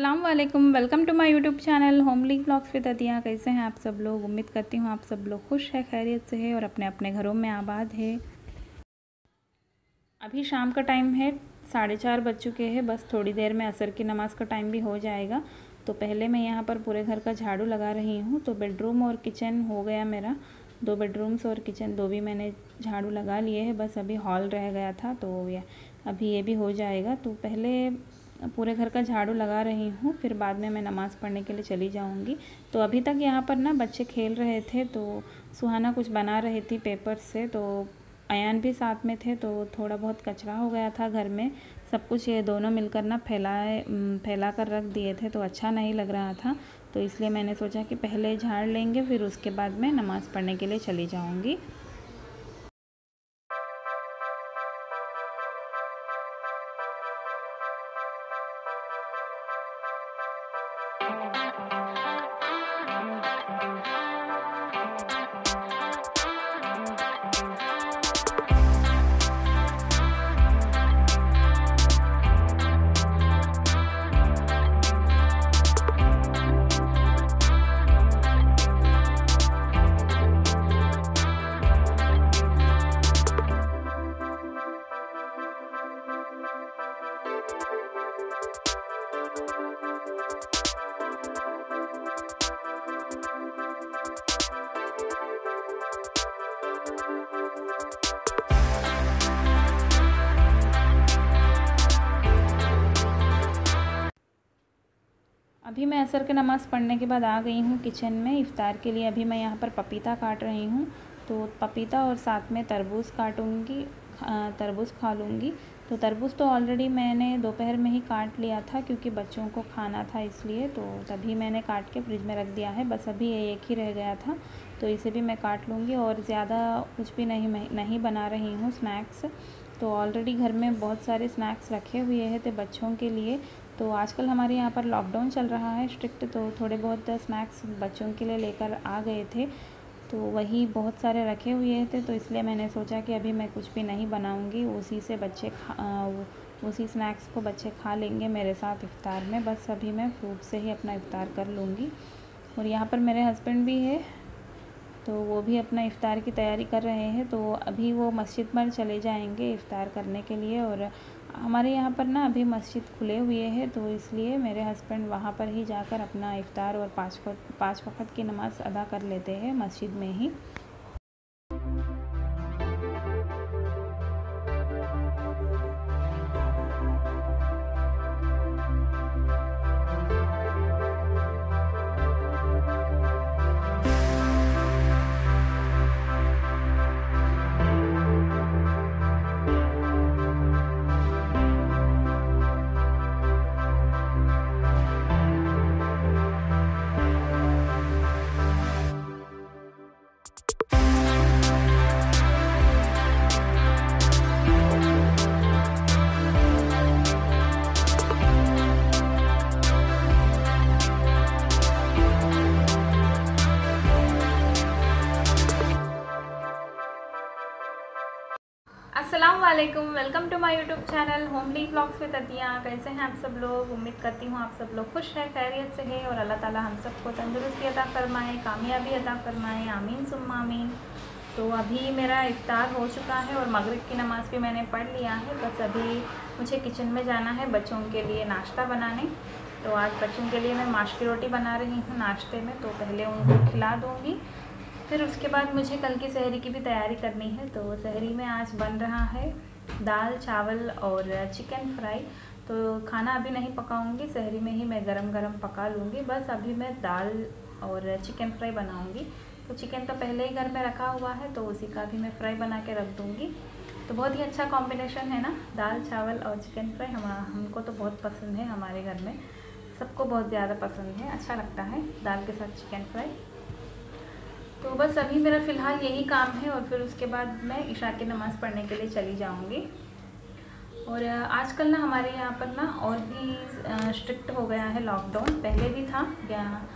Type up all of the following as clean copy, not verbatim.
अस्सलाम वालेकुम, welcome to my YouTube channel homely blogs with Atiya. कैसे हैं आप सब लोग? उम्मीद करती हूँ आप सब लोग खुश है, खैरियत से है और अपने अपने घरों में आबाद है। अभी शाम का टाइम है, 4:30 बज चुके हैं। बस थोड़ी देर में असर की नमाज़ का टाइम भी हो जाएगा। तो पहले मैं यहाँ पर पूरे घर का झाड़ू लगा रही हूँ। तो बेडरूम और किचन हो गया मेरा, 2 बेडरूम्स और किचन 2 भी मैंने झाड़ू लगा लिए हैं। बस अभी हॉल रह गया था, तो अभी ये भी हो जाएगा। तो पहले पूरे घर का झाड़ू लगा रही हूँ, फिर बाद में मैं नमाज़ पढ़ने के लिए चली जाऊँगी। तो अभी तक यहाँ पर ना बच्चे खेल रहे थे, तो सुहाना कुछ बना रही थी पेपर से, तो अयान भी साथ में थे। तो थोड़ा बहुत कचरा हो गया था घर में, सब कुछ ये दोनों मिलकर ना फैला कर रख दिए थे, तो अच्छा नहीं लग रहा था। तो इसलिए मैंने सोचा कि पहले झाड़ लेंगे, फिर उसके बाद मैं नमाज़ पढ़ने के लिए चली जाऊँगी। अभी मैं असर के नमाज़ पढ़ने के बाद आ गई हूँ किचन में इफ़्तार के लिए। अभी मैं यहाँ पर पपीता काट रही हूँ, तो पपीता और साथ में तरबूज़ काटूँगी, तरबूज़ खा लूँगी। तो तरबूज़ तो ऑलरेडी मैंने दोपहर में ही काट लिया था, क्योंकि बच्चों को खाना था इसलिए, तो तभी मैंने काट के फ्रिज में रख दिया है। बस अभी ये एक ही रह गया था, तो इसे भी मैं काट लूँगी। और ज़्यादा कुछ भी नहीं बना रही हूँ स्नैक्स। तो ऑलरेडी घर में बहुत सारे स्नैक्स रखे हुए हैं थे बच्चों के लिए। तो आजकल हमारे यहाँ पर लॉकडाउन चल रहा है स्ट्रिक्ट, तो थोड़े बहुत स्नैक्स बच्चों के लिए लेकर आ गए थे, तो वही बहुत सारे रखे हुए थे। तो इसलिए मैंने सोचा कि अभी मैं कुछ भी नहीं बनाऊँगी, उसी से उसी स्नैक्स को बच्चे खा लेंगे मेरे साथ इफ़्तार में। बस अभी मैं फ्रूट से ही अपना इफ़्तार कर लूँगी। और यहाँ पर मेरे हस्बैंड भी है, तो वो भी अपना इफ़्तार की तैयारी कर रहे हैं। तो अभी वो मस्जिद में चले जाएंगे इफ़्तार करने के लिए। और हमारे यहाँ पर ना अभी मस्जिद खुले हुए हैं, तो इसलिए मेरे हस्बैंड वहाँ पर ही जाकर अपना इफ़्तार और 5 वक़्त की नमाज़ अदा कर लेते हैं मस्जिद में ही। अस्सलाम वालेकुम, welcome to my YouTube channel homely blogs with Atiya. कैसे हैं आप सब लोग? उम्मीद करती हूँ आप सब लोग खुश हैं, खैरियत से है और अल्लाह ताला हम सबको तंदुरुस्ती अता फरमाए, कामयाबी अता फरमाए, आमीन सुम्मा आमीन। तो अभी मेरा इफ़्तार हो चुका है और मगरिब की नमाज़ भी मैंने पढ़ लिया है। बस अभी मुझे किचन में जाना है बच्चों के लिए नाश्ता बनाने। तो आज बच्चों के लिए मैं माश की रोटी बना रही हूँ नाश्ते में, तो पहले उनको खिला दूँगी, फिर उसके बाद मुझे कल की सहरी की भी तैयारी करनी है। तो सहरी में आज बन रहा है दाल चावल और चिकन फ्राई। तो खाना अभी नहीं पकाऊंगी, सहरी में ही मैं गरम गरम पका लूँगी। बस अभी मैं दाल और चिकन फ्राई बनाऊंगी। तो चिकन तो पहले ही घर में रखा हुआ है, तो उसी का भी मैं फ्राई बना के रख दूँगी। तो बहुत ही अच्छा कॉम्बिनेशन है ना, दाल चावल और चिकन फ्राई। हमको तो बहुत पसंद है, हमारे घर में सबको बहुत ज़्यादा पसंद है, अच्छा लगता है दाल के साथ चिकन फ्राई। तो बस अभी मेरा फ़िलहाल यही काम है, और फिर उसके बाद मैं इशा की नमाज़ पढ़ने के लिए चली जाऊँगी। और आजकल ना हमारे यहाँ पर ना और भी स्ट्रिक्ट हो गया है लॉकडाउन। पहले भी था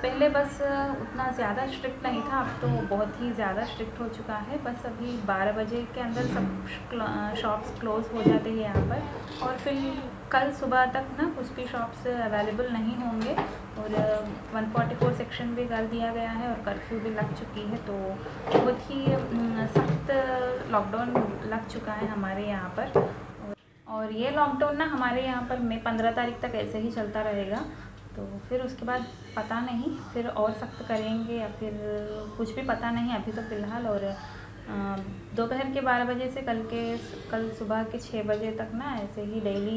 पहले बस उतना ज़्यादा स्ट्रिक्ट नहीं था, अब तो बहुत ही ज़्यादा स्ट्रिक्ट हो चुका है। बस अभी 12 बजे के अंदर सब शॉप्स क्लोज़ हो जाते हैं यहाँ पर, और फिर कल सुबह तक ना कुछ भी शॉप्स अवेलेबल नहीं होंगे, और 144 सेक्शन भी कर दिया गया है और कर्फ्यू भी लग चुकी है। तो बहुत ही सख्त लॉकडाउन लग चुका है हमारे यहाँ पर, और ये लॉकडाउन ना हमारे यहाँ पर मई 15 तारीख तक ऐसे ही चलता रहेगा। तो फिर उसके बाद पता नहीं फिर और सख्त करेंगे या फिर कुछ भी पता नहीं अभी तो फ़िलहाल। और दोपहर के 12 बजे से कल सुबह के 6 बजे तक ना ऐसे ही डेली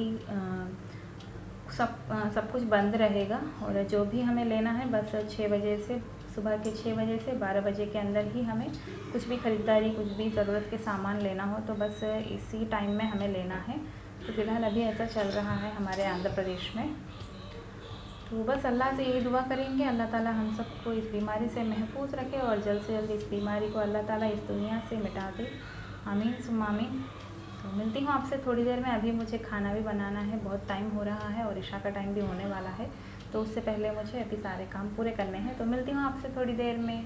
सब कुछ बंद रहेगा, और जो भी हमें लेना है बस 6 बजे से सुबह के 6 बजे से 12 बजे के अंदर ही हमें कुछ भी ख़रीदारी, कुछ भी ज़रूरत के सामान लेना हो तो बस इसी टाइम में हमें लेना है। तो फ़िलहाल अभी ऐसा चल रहा है हमारे आंध्र प्रदेश में। तो बस अल्लाह से यही दुआ करेंगे, अल्लाह ताला हम सबको इस बीमारी से महफूज रखे और जल्द से जल्द इस बीमारी को अल्लाह ताला इस दुनिया से मिटा दे। आमीन सुम्मा आमीन। तो मिलती हूँ आपसे थोड़ी देर में। अभी मुझे खाना भी बनाना है, बहुत टाइम हो रहा है और इशा का टाइम भी होने वाला है, तो उससे पहले मुझे अभी सारे काम पूरे करने हैं। तो मिलती हूँ आपसे थोड़ी देर में।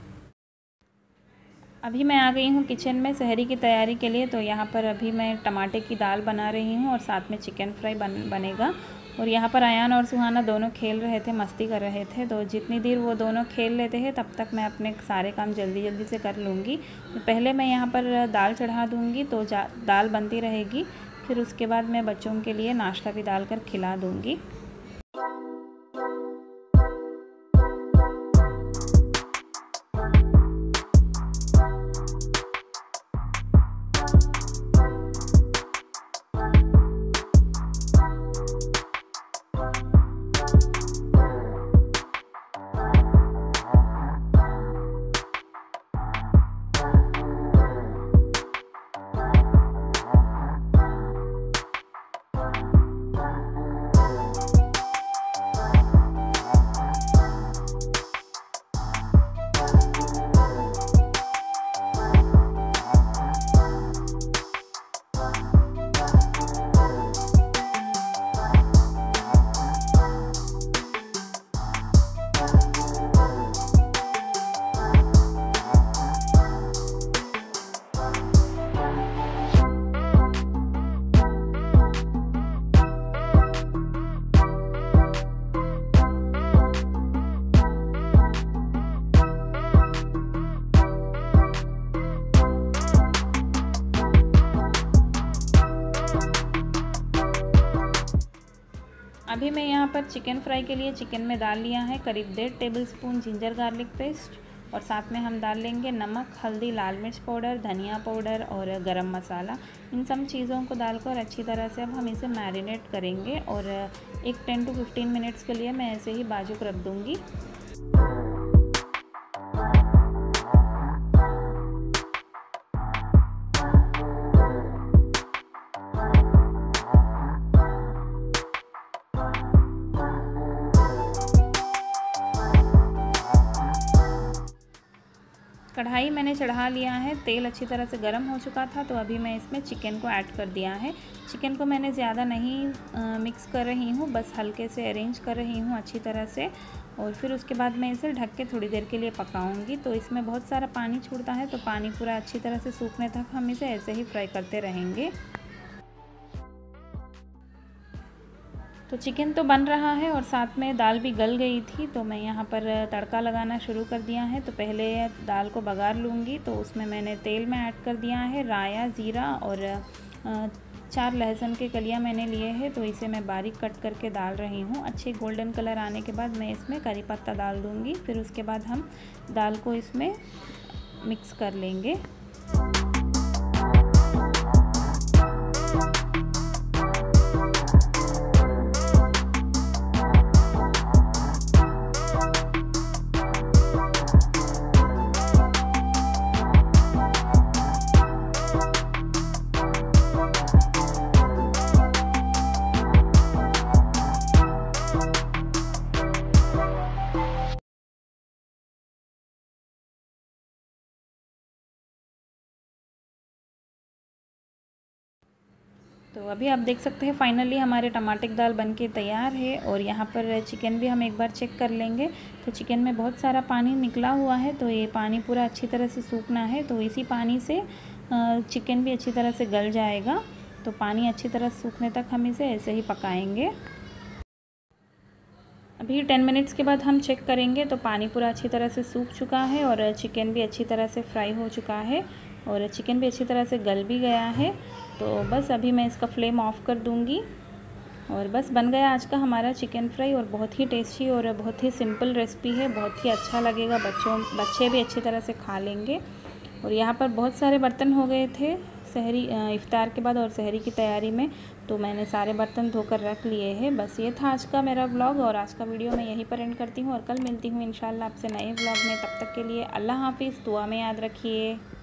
अभी मैं आ गई हूँ किचन में सहरी की तैयारी के लिए। तो यहाँ पर अभी मैं टमाटे की दाल बना रही हूँ और साथ में चिकन फ्राई बनेगा। और यहाँ पर अयान और सुहाना दोनों खेल रहे थे, मस्ती कर रहे थे। तो जितनी देर वो दोनों खेल लेते हैं तब तक मैं अपने सारे काम जल्दी जल्दी से कर लूँगी। तो पहले मैं यहाँ पर दाल चढ़ा दूँगी, तो दाल बनती रहेगी। फिर उसके बाद मैं बच्चों के लिए नाश्ता भी डाल कर खिला दूँगी। अभी मैं यहाँ पर चिकन फ्राई के लिए चिकन में डाल लिया है करीब 1.5 टेबलस्पून जिंजर गार्लिक पेस्ट, और साथ में हम डाल लेंगे नमक, हल्दी, लाल मिर्च पाउडर, धनिया पाउडर और गरम मसाला। इन सब चीज़ों को डालकर अच्छी तरह से अब हम इसे मैरिनेट करेंगे, और एक 10 to 15 मिनट्स के लिए मैं ऐसे ही बाजू रख दूँगी। कढ़ाई मैंने चढ़ा लिया है, तेल अच्छी तरह से गर्म हो चुका था। तो अभी मैं इसमें चिकन को ऐड कर दिया है। चिकन को मैंने ज़्यादा नहीं मिक्स कर रही हूँ, बस हल्के से अरेंज कर रही हूँ अच्छी तरह से, और फिर उसके बाद मैं इसे ढक के थोड़ी देर के लिए पकाऊंगी। तो इसमें बहुत सारा पानी छूटता है, तो पानी पूरा अच्छी तरह से सूखने तक हम इसे ऐसे ही फ्राई करते रहेंगे। तो चिकन तो बन रहा है और साथ में दाल भी गल गई थी, तो मैं यहाँ पर तड़का लगाना शुरू कर दिया है। तो पहले दाल को बघार लूँगी, तो उसमें मैंने तेल में ऐड कर दिया है राया, ज़ीरा और 4 लहसुन के कलियाँ मैंने लिए हैं, तो इसे मैं बारीक कट करके डाल रही हूँ। अच्छे गोल्डन कलर आने के बाद मैं इसमें करी पत्ता डाल दूँगी। फिर उसके बाद हम दाल को इसमें मिक्स कर लेंगे। तो अभी आप देख सकते हैं फाइनली हमारे टमाटर की दाल बनके तैयार है। और यहाँ पर चिकन भी हम एक बार चेक कर लेंगे। तो चिकन में बहुत सारा पानी निकला हुआ है, तो ये पानी पूरा अच्छी तरह से सूखना है। तो इसी पानी से चिकन भी अच्छी तरह से गल जाएगा। तो पानी अच्छी तरह सूखने तक हम इसे ऐसे ही पकाएंगे। अभी 10 मिनट्स के बाद हम चेक करेंगे तो पानी पूरा अच्छी तरह से सूख चुका है और चिकन भी अच्छी तरह से फ्राई हो चुका है और चिकन भी अच्छी तरह से गल भी गया है। तो बस अभी मैं इसका फ्लेम ऑफ कर दूंगी और बस बन गया आज का हमारा चिकन फ्राई। और बहुत ही टेस्टी और बहुत ही सिंपल रेसिपी है, बहुत ही अच्छा लगेगा, बच्चे भी अच्छी तरह से खा लेंगे। और यहाँ पर बहुत सारे बर्तन हो गए थे सहरी इफ़्तार के बाद और सहरी की तैयारी में, तो मैंने सारे बर्तन धोकर रख लिए हैं। बस ये था आज का मेरा व्लॉग और आज का वीडियो मैं यहीं पर एंड करती हूँ और कल मिलती हूँ इंशाल्लाह आपसे नए व्लॉग में। तब तक के लिए अल्लाह हाफिज़, दुआ में याद रखिए।